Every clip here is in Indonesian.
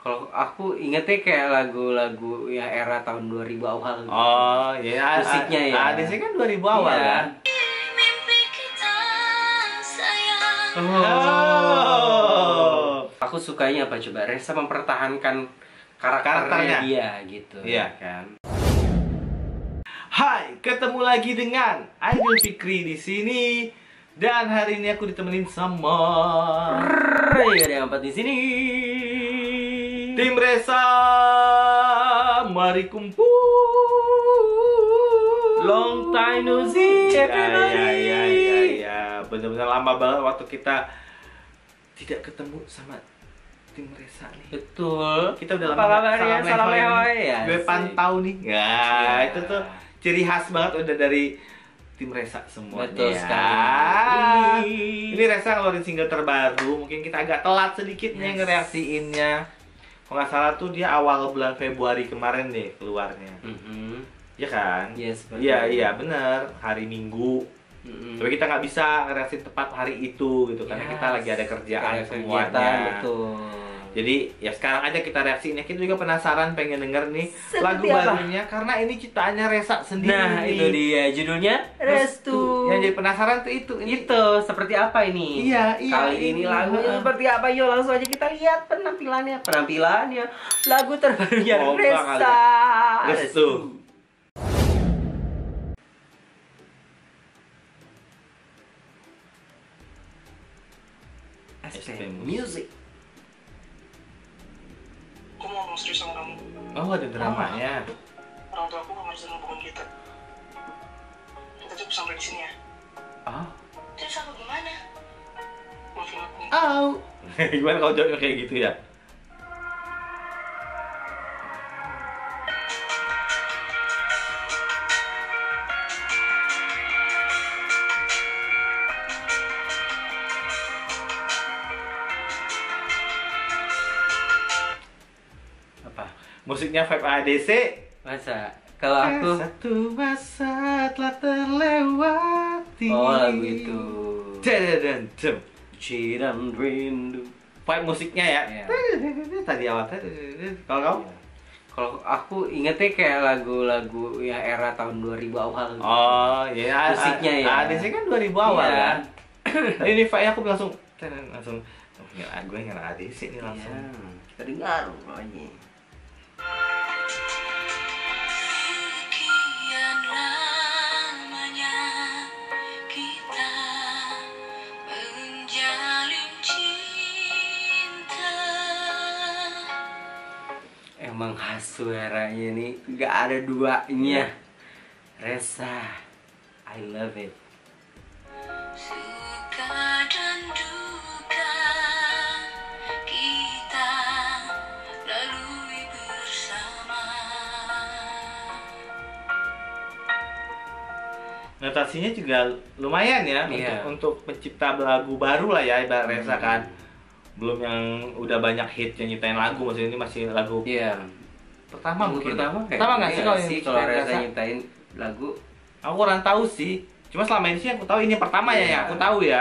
Kalau aku ingetnya kayak lagu-lagu ya era tahun 2000 awal gitu. Oh iya, Musiknya ya. ADC kan 2000 awal Iya. kan. Oh. Aku sukanya apa coba? Reza mempertahankan karakternya dia gitu. Iya Kan. Hai, ketemu lagi dengan Aidil Fikri di sini. Dan hari ini aku ditemenin sama Iya, ada yang empat di sini. tim Reza. Mari kumpul. Long time no see, everybody. Ya. Benar-benar lama banget waktu kita tidak ketemu sama tim Reza nih. Betul. Kita udah Apa lama kabarnya? Salam lewai ya. Gue pantau nih. Ya, itu tuh ciri khas banget udah dari tim Reza semuanya. Betul ya. sekali. Ini Reza ngeluarin single terbaru. Mungkin kita agak telat sedikit nih ngereaksiinnya. Kalau nggak salah tuh dia awal bulan Februari kemarin deh keluarnya. Ya kan? Yes, betul. Iya bener. Hari Minggu. Tapi kita nggak bisa ngereaksi tepat hari itu gitu karena kita lagi ada kerjaan semuanya. Betul. Jadi ya sekarang aja kita reaksiin. Kita juga penasaran pengen denger nih Seperti lagu apa? barunya karena ini ciptaannya Reza sendiri. Nah, nih. itu dia judulnya Restu. Yang jadi penasaran tuh itu. Itu seperti apa ini? Iya, Kali ini lagunya seperti apa? Yuk langsung aja kita lihat penampilannya. Lagu terbarunya Reza. Restu. SP Music. Aku mau ngomong serius sama kamu. Oh, ada dramanya. Orang tua aku gak mau hubungan kita. Kita cukup sampai di sini ya. Oh. Terus aku gimana? Maafin aku. Oh. Gimana kalau jawabnya kayak gitu ya? Musiknya vibe ADC. Masa? Kalau aku Satu masa telah terlewati. oh lagu itu. Ciran rindu. Vibe musiknya ya. Iya. Tadi awal. Kalau kamu? Kalau aku ingetnya kayak lagu-lagu ya era tahun 2000 awal. Oh iya. Musiknya ya. ADC kan 2000 awal Iya. kan. Tapi ini vibe aku langsung. Gue ngira ADC nih langsung. Iya. Kita dengar pokoknya. Sekian lamanya kita menjalin cinta. Emang khas suaranya nih, nggak ada duanya. Reza, I love it. Suka dan duka kita lalui bersama. Notasinya juga lumayan ya Iya. untuk pencipta lagu baru lah ya ibarat Reza kan. Belum yang udah banyak hit yang nyiptain lagu, maksudnya ini masih lagu Iya. pertama Lagu mungkin. pertama nggak sih iya kalau sih yang kalau nyiptain Reza nyiptain lagu? Aku kurang tahu sih. Cuma selama ini sih aku tahu ini yang pertama ya Iya. yang aku tahu ya.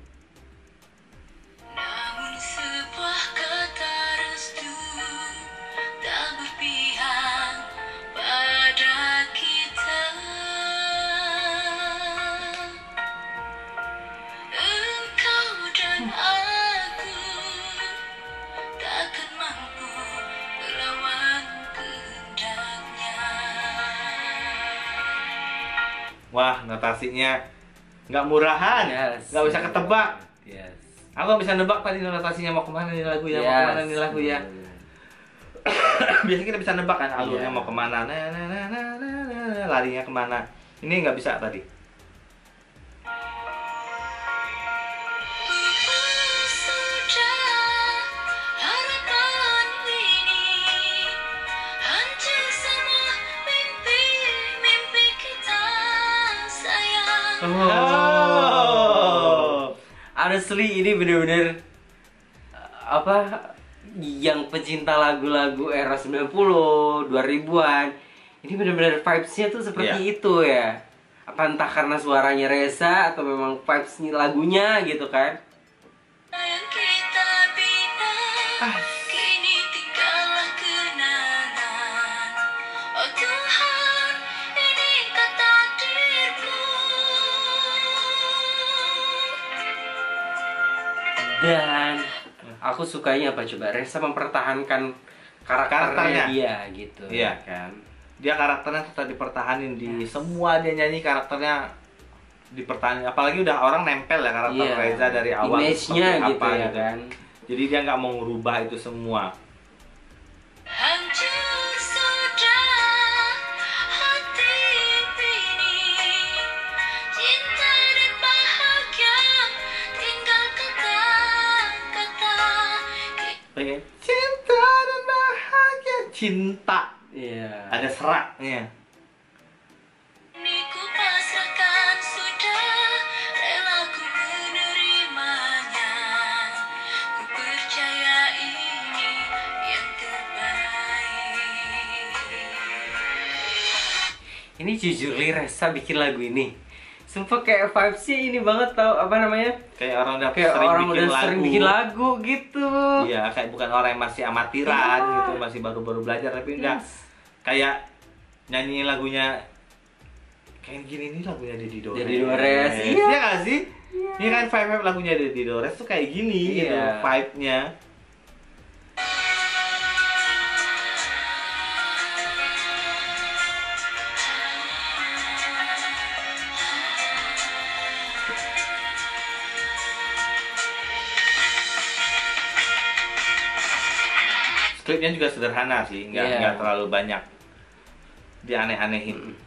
Namun sebuah kata restu tak berpihak pada kita. Engkau dan aku takkan mampu melawan kehendaknya. Wah, notasinya nggak murahan, Yes. nggak bisa ketebak. Yes. Aku nggak bisa nebak tadi notasinya mau kemana nih lagu ya, mau kemana nih lagu ya. Biasanya kita bisa nebak kan alurnya Iya. mau kemana, larinya kemana. Ini nggak bisa tadi. Sudah harapan ini hancur semua mimpi kita sayang. Honestly ini bener-bener apa yang pecinta lagu-lagu era 90, 2000-an. Ini bener-bener vibes-nya tuh seperti itu ya. Apa entah karena suaranya Reza atau memang vibes lagunya gitu kan. Yang kita bina kini tinggal aku sukanya apa coba? Reza mempertahankan karakternya dia gitu. Iya kan. Dia karakternya tetap dipertahanin di semua dia nyanyi, karakternya dipertahanin. Apalagi udah orang nempel ya karakter Reza dari awal. Image-nya gitu apa, ya kan. Jadi dia nggak mau merubah itu semua. Hancur sudah hati ini, cinta dan bahagia tinggal kata-kata. Pengen cinta dan bahagia, cinta. Iya. Ada seraknya. Ini ku pasrahkan sudah, rela ku menerimanya. Ku percaya ini yang terbaik. Ini jujur li Reza bikin lagu ini. Sumpah kayak vibes-nya ini banget tau apa namanya? Kayak orang udah Kayak sering orang bikin udah lagu. sering bikin lagu gitu. Iya, kayak bukan orang yang masih amatiran Iya. gitu, masih baru-baru belajar tapi udah kayak nyanyiin lagunya kayak gini nih lagunya Deddy Dores. Deddy Dores, Iya nggak sih? Ini kan vibe lagunya Deddy Dores tuh kayak gini gitu, Iya. vibe-nya. Skripnya juga sederhana sih, Iya. nggak terlalu banyak dianeh-anehin.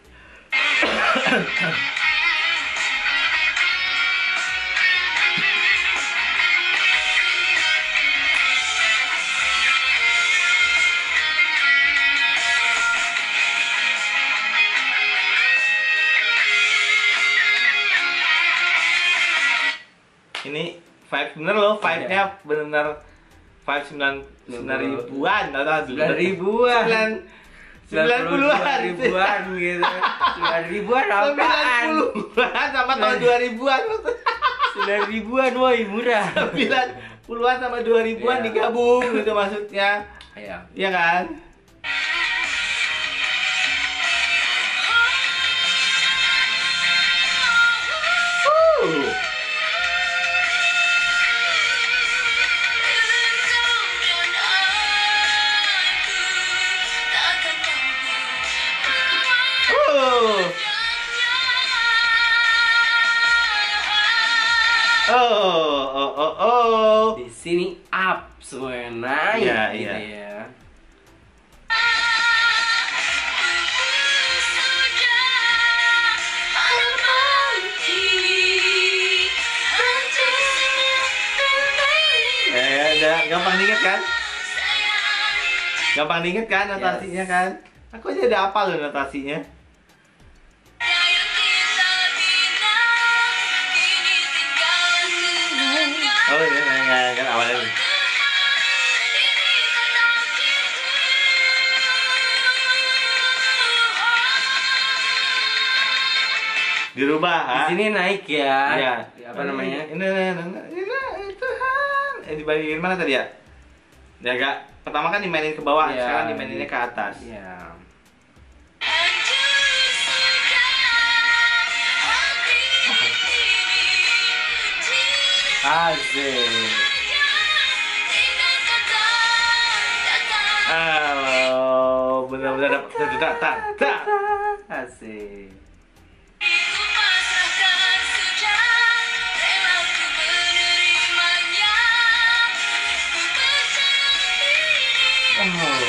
Ini vibe bener loh, vibe-nya bener-bener vibe 9 ribuan atau 9 ribuan. 90-an ribuan gitu. 9 ribuan apaan? 90-an sama tahun 2000-an. 9 ribuan woi murah. 90-an sama 2000-an Iya. digabung gitu maksudnya. Iya. Iya kan? Oh. Di sini up semuanya naik Iya, gitu iya. ya. Gampang diinget kan? Gampang diinget kan notasinya kan? Aku aja udah hafal loh notasinya. Oh iya, kan awalnya. Dirubah, Di sini naik ya. Iya. Apa namanya? Ini Tuhan. Dibalikin mana tadi ya? Ya agak pertama kan dimainin ke bawah, Iya. sekarang dimaininnya ke atas. Iya. Asik. Oh, benar-benar tak. Asik. Oh.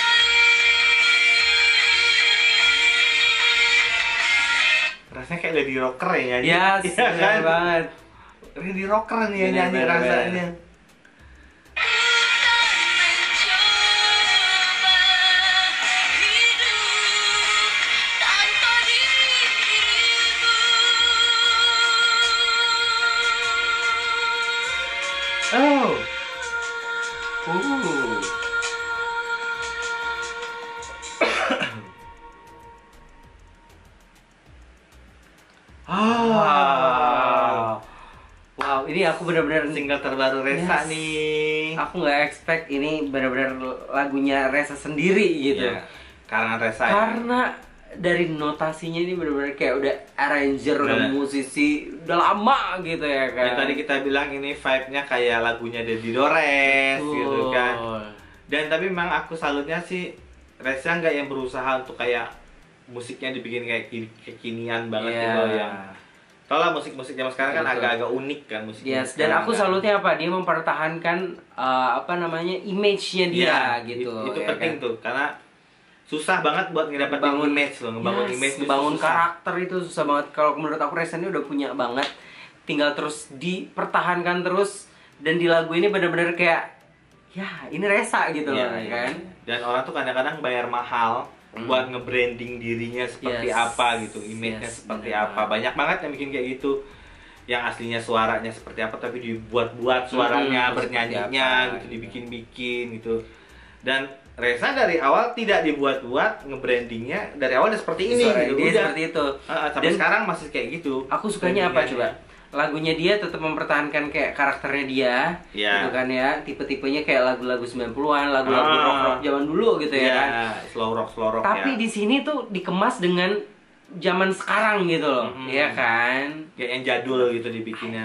Rasanya kayak Lady Rocker ya nyanyi. Ya, Iya benar banget. Lady Rocker nih yang Bener, nyanyi bener, rasanya. Oh. Wow, ini aku benar-benar Single terbaru Reza Yes. nih. Aku nggak expect ini benar-benar lagunya Reza sendiri gitu. Iya, karena Reza ya. Karena dari notasinya ini benar-benar kayak udah arranger, udah Bener. musisi, udah lama gitu ya kan. Yang tadi kita bilang ini vibe-nya kayak lagunya Dedi Dores gitu kan. Dan tapi memang aku salutnya sih Reza nggak yang berusaha untuk kayak musiknya dibikin kayak kekinian banget Iya. gitu yang. Tau lah musik-musik zaman sekarang kan Betul. agak-agak unik kan musiknya. Yes, dan aku salutnya apa? Dia mempertahankan apa namanya image-nya dia gitu. Itu ya penting kan? tuh karena susah banget buat ngedapetin Ngebangun- image loh, ngebangun Yes, image itu ngebangun susah. karakter itu susah banget. Kalau menurut aku Reza ini udah punya banget, tinggal terus dipertahankan terus. Dan di lagu ini benar-benar kayak ya ini Reza gitu Iya, loh iya. kan. Dan orang tuh kadang-kadang bayar mahal buat nge-branding dirinya seperti Yes. apa gitu, image-nya Yes, seperti bener apa. Banyak banget yang bikin kayak gitu. Yang aslinya suaranya seperti apa tapi dibuat-buat suaranya, seperti bernyanyinya apa, gitu, gitu. dibikin-bikin gitu. Dan Reza dari awal tidak dibuat-buat, nge-brandingnya dari awal udah seperti ini Suara gitu. dia Udah. seperti itu. Sampai Dan sekarang masih kayak gitu. aku sukanya apa coba? Brandingannya. Lagunya dia tetap mempertahankan kayak karakternya dia, Iya. gitu kan ya. Tipe-tipenya kayak lagu-lagu 90-an, lagu-lagu Ah. rock-rock zaman dulu gitu ya kan. Iya, slow rock Tapi ya. di sini tuh dikemas dengan zaman sekarang gitu loh, ya kan? Kayak yang jadul gitu dibikinnya.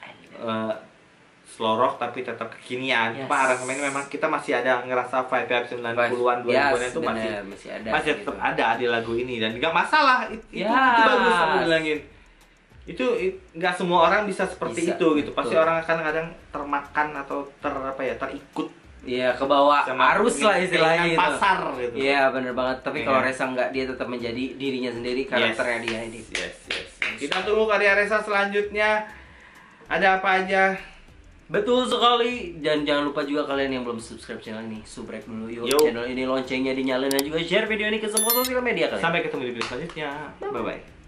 Slow rock tapi tetap kekinian. Yes. Cuma aransemen memang kita masih ada ngerasa vibe 90-an, 2000-an Yes, itu masih bener, masih ada. masih gitu. tetap ada di lagu ini dan nggak masalah. Itu Yes. bagus aku bilangin. Itu nggak semua orang bisa seperti Bisa, itu gitu. Pasti betul. orang akan kadang termakan atau terikut Iya, ke bawah sama arus lah istilahnya keinginan itu. pasar gitu. Iya, bener banget. Tapi Iya. kalau Reza nggak, dia tetap menjadi dirinya sendiri, karakternya dia ini. Yes. Kita tunggu karya Reza selanjutnya. Ada apa aja? Betul sekali. Dan jangan lupa juga kalian yang belum subscribe channel ini, subrek dulu yuk. Yo. Channel ini loncengnya dinyalain dan juga share video ini ke semua sosial media kalian. Sampai ketemu di video selanjutnya. Bye bye.